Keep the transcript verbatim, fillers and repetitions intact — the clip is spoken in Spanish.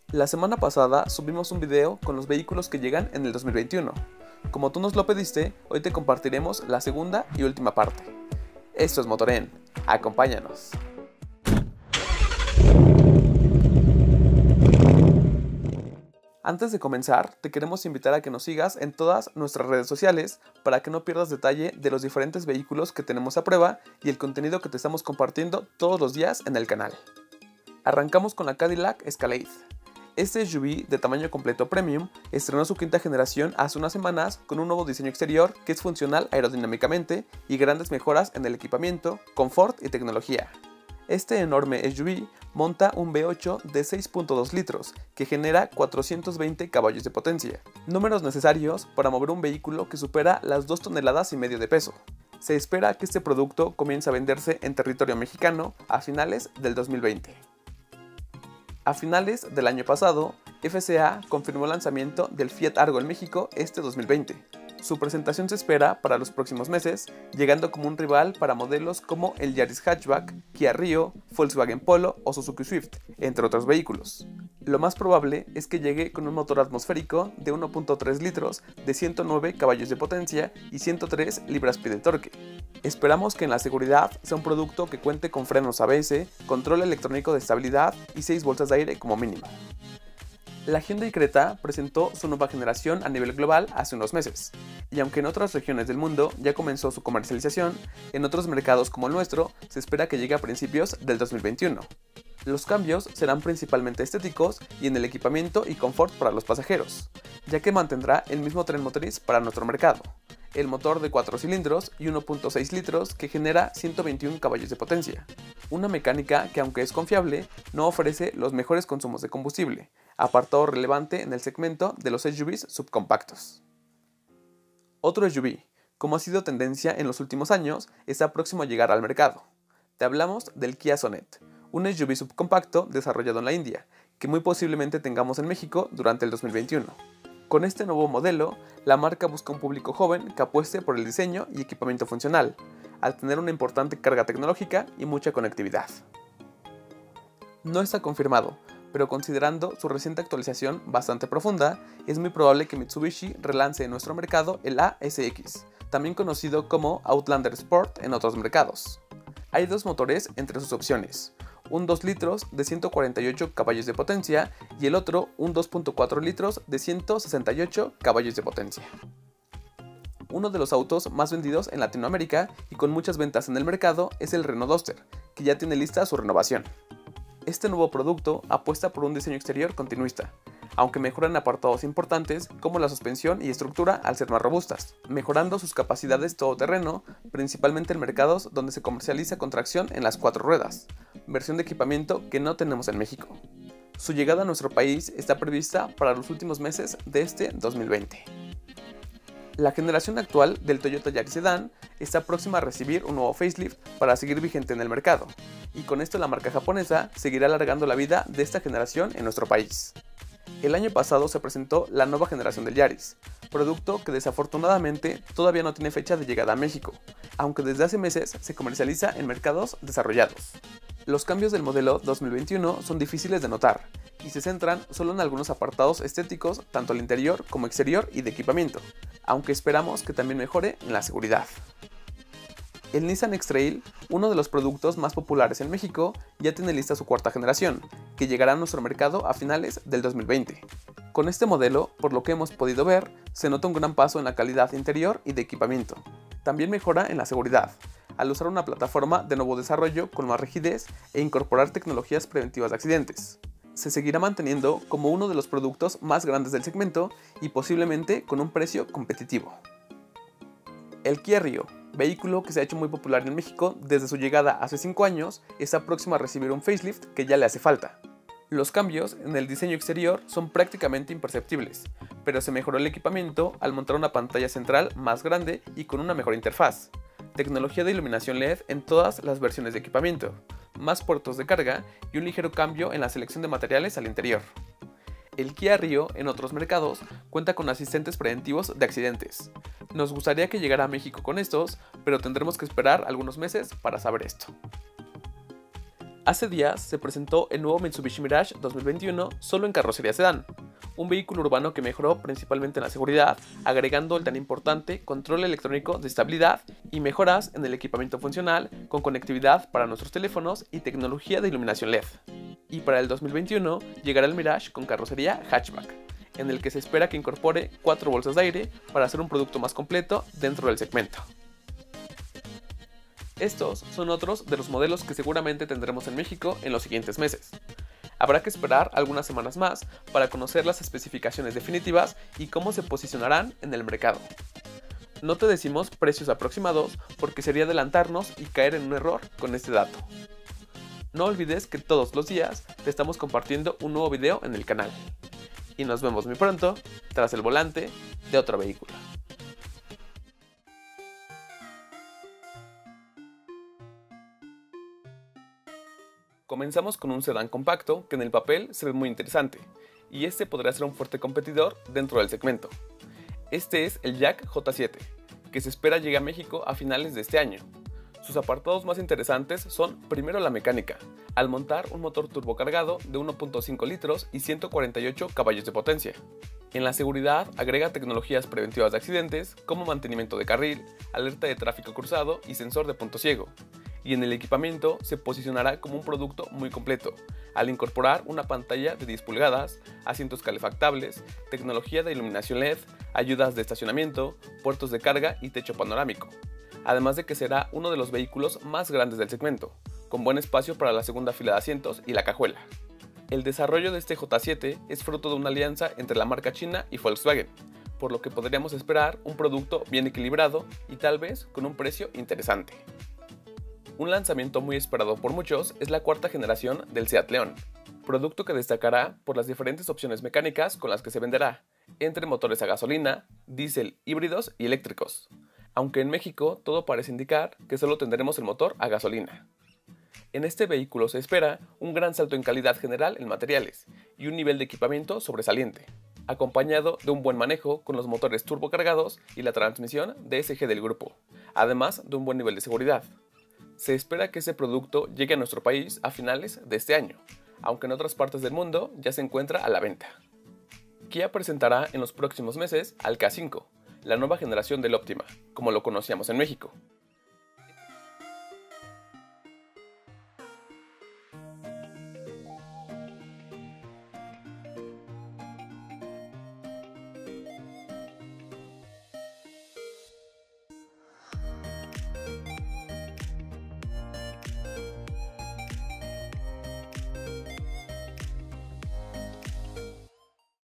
La semana pasada subimos un video con los vehículos que llegan en el dos mil veintiuno. Como tú nos lo pediste, hoy te compartiremos la segunda y última parte. Esto es Motoren, acompáñanos. Antes de comenzar, te queremos invitar a que nos sigas en todas nuestras redes sociales para que no pierdas detalle de los diferentes vehículos que tenemos a prueba y el contenido que te estamos compartiendo todos los días en el canal. Arrancamos con la Cadillac Escalade. Este S U V de tamaño completo premium estrenó su quinta generación hace unas semanas con un nuevo diseño exterior que es funcional aerodinámicamente y grandes mejoras en el equipamiento, confort y tecnología. Este enorme S U V monta un V ocho de seis punto dos litros que genera cuatrocientos veinte caballos de potencia, números necesarios para mover un vehículo que supera las dos toneladas y medio de peso. Se espera que este producto comience a venderse en territorio mexicano a finales del dos mil veinte. A finales del año pasado, F C A confirmó el lanzamiento del Fiat Argo en México este dos mil veinte. Su presentación se espera para los próximos meses, llegando como un rival para modelos como el Yaris Hatchback, Kia Rio, Volkswagen Polo o Suzuki Swift, entre otros vehículos. Lo más probable es que llegue con un motor atmosférico de uno punto tres litros de ciento nueve caballos de potencia y ciento tres libras-pie de torque. Esperamos que en la seguridad sea un producto que cuente con frenos A B S, control electrónico de estabilidad y seis bolsas de aire como mínimo. La Hyundai Creta presentó su nueva generación a nivel global hace unos meses, y aunque en otras regiones del mundo ya comenzó su comercialización, en otros mercados como el nuestro se espera que llegue a principios del dos mil veintiuno. Los cambios serán principalmente estéticos y en el equipamiento y confort para los pasajeros, ya que mantendrá el mismo tren motriz para nuestro mercado, el motor de cuatro cilindros y uno punto seis litros que genera ciento veintiún caballos de potencia, una mecánica que aunque es confiable, no ofrece los mejores consumos de combustible, apartado relevante en el segmento de los S U Vs subcompactos. Otro S U V, como ha sido tendencia en los últimos años, está próximo a llegar al mercado. Te hablamos del Kia Sonet, un S U V subcompacto desarrollado en la India, que muy posiblemente tengamos en México durante el dos mil veintiuno. Con este nuevo modelo, la marca busca un público joven que apueste por el diseño y equipamiento funcional, al tener una importante carga tecnológica y mucha conectividad. No está confirmado, pero considerando su reciente actualización bastante profunda, es muy probable que Mitsubishi relance en nuestro mercado el A S X, también conocido como Outlander Sport en otros mercados. Hay dos motores entre sus opciones, un dos litros de ciento cuarenta y ocho caballos de potencia y el otro un dos punto cuatro litros de ciento sesenta y ocho caballos de potencia. Uno de los autos más vendidos en Latinoamérica y con muchas ventas en el mercado es el Renault Duster, que ya tiene lista su renovación. Este nuevo producto apuesta por un diseño exterior continuista, aunque mejoran apartados importantes como la suspensión y estructura al ser más robustas, mejorando sus capacidades todoterreno, principalmente en mercados donde se comercializa con tracción en las cuatro ruedas, versión de equipamiento que no tenemos en México. Su llegada a nuestro país está prevista para los últimos meses de este dos mil veinte. La generación actual del Toyota Yaris Sedan está próxima a recibir un nuevo facelift para seguir vigente en el mercado, y con esto la marca japonesa seguirá alargando la vida de esta generación en nuestro país. El año pasado se presentó la nueva generación del Yaris, producto que desafortunadamente todavía no tiene fecha de llegada a México, aunque desde hace meses se comercializa en mercados desarrollados. Los cambios del modelo dos mil veintiuno son difíciles de notar, y se centran solo en algunos apartados estéticos tanto al interior como exterior y de equipamiento, aunque esperamos que también mejore en la seguridad. El Nissan X-Trail, uno de los productos más populares en México, ya tiene lista su cuarta generación, que llegará a nuestro mercado a finales del dos mil veinte. Con este modelo, por lo que hemos podido ver, se nota un gran paso en la calidad interior y de equipamiento. También mejora en la seguridad, al usar una plataforma de nuevo desarrollo con más rigidez e incorporar tecnologías preventivas de accidentes. Se seguirá manteniendo como uno de los productos más grandes del segmento y posiblemente con un precio competitivo. El Kia Rio, vehículo que se ha hecho muy popular en México desde su llegada hace cinco años, está próximo a recibir un facelift que ya le hace falta. Los cambios en el diseño exterior son prácticamente imperceptibles, pero se mejoró el equipamiento al montar una pantalla central más grande y con una mejor interfaz, tecnología de iluminación L E D en todas las versiones de equipamiento, más puertos de carga y un ligero cambio en la selección de materiales al interior. El Kia Rio en otros mercados cuenta con asistentes preventivos de accidentes. Nos gustaría que llegara a México con estos, pero tendremos que esperar algunos meses para saber esto. Hace días se presentó el nuevo Mitsubishi Mirage dos mil veintiuno solo en carrocería sedán, un vehículo urbano que mejoró principalmente en la seguridad, agregando el tan importante control electrónico de estabilidad y mejoras en el equipamiento funcional con conectividad para nuestros teléfonos y tecnología de iluminación L E D. Y para el dos mil veintiuno llegará el Mirage con carrocería hatchback, en el que se espera que incorpore cuatro bolsas de aire para hacer un producto más completo dentro del segmento. Estos son otros de los modelos que seguramente tendremos en México en los siguientes meses. Habrá que esperar algunas semanas más para conocer las especificaciones definitivas y cómo se posicionarán en el mercado. No te decimos precios aproximados porque sería adelantarnos y caer en un error con este dato. No olvides que todos los días te estamos compartiendo un nuevo video en el canal. Y nos vemos muy pronto tras el volante de otro vehículo. Comenzamos con un sedán compacto que en el papel se ve muy interesante, y este podrá ser un fuerte competidor dentro del segmento. Este es el Jack J siete, que se espera llegue a México a finales de este año. Sus apartados más interesantes son primero la mecánica, al montar un motor turbocargado de uno punto cinco litros y ciento cuarenta y ocho caballos de potencia. En la seguridad agrega tecnologías preventivas de accidentes como mantenimiento de carril, alerta de tráfico cruzado y sensor de punto ciego. Y en el equipamiento se posicionará como un producto muy completo, al incorporar una pantalla de diez pulgadas, asientos calefactables, tecnología de iluminación L E D, ayudas de estacionamiento, puertos de carga y techo panorámico. Además de que será uno de los vehículos más grandes del segmento, con buen espacio para la segunda fila de asientos y la cajuela. El desarrollo de este J siete es fruto de una alianza entre la marca china y Volkswagen, por lo que podríamos esperar un producto bien equilibrado y tal vez con un precio interesante. Un lanzamiento muy esperado por muchos es la cuarta generación del Seat León, producto que destacará por las diferentes opciones mecánicas con las que se venderá, entre motores a gasolina, diésel, híbridos y eléctricos, aunque en México todo parece indicar que solo tendremos el motor a gasolina. En este vehículo se espera un gran salto en calidad general en materiales y un nivel de equipamiento sobresaliente, acompañado de un buen manejo con los motores turbocargados y la transmisión D S G del grupo, además de un buen nivel de seguridad. Se espera que ese producto llegue a nuestro país a finales de este año, aunque en otras partes del mundo ya se encuentra a la venta. Kia presentará en los próximos meses al K cinco, la nueva generación del Optima, como lo conocíamos en México,